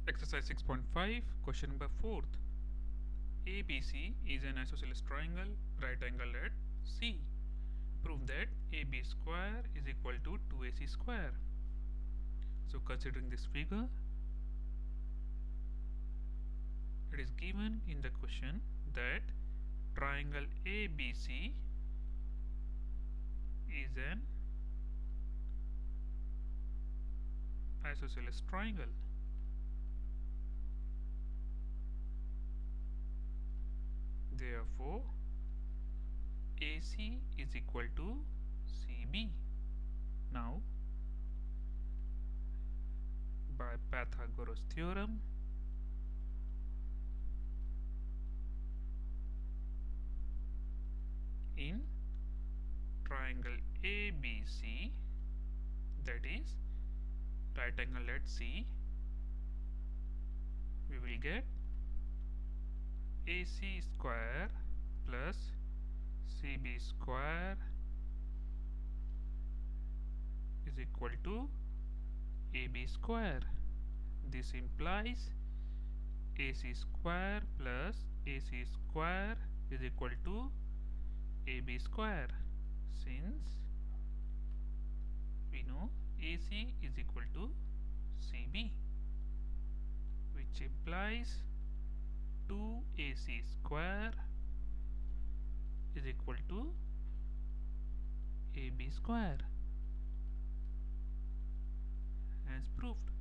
Exercise 6.5, question number 4th. ABC is an isosceles triangle, right angle at C. Prove that AB square is equal to 2AC square. So considering this figure, it is given in the question that triangle ABC is an isosceles triangle. Therefore, AC is equal to CB. Now, by Pythagoras theorem, in triangle ABC, that is right angle at C, we will get AC square plus CB square is equal to AB square. This implies AC square plus AC square is equal to AB square, since we know AC is equal to CB, which implies 2AC square is equal to AB square, as proved.